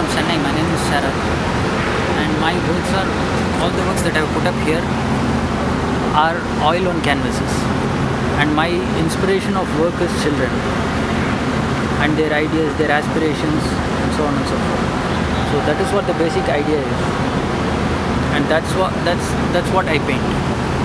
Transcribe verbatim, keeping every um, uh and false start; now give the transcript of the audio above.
from Chennai. My name is Sarath, and my works are all the works that I have put up here are oil on canvases. And my inspiration of work is children and their ideas, their aspirations, and so on and so forth. So that is what the basic idea is, and that's what that's that's what I paint.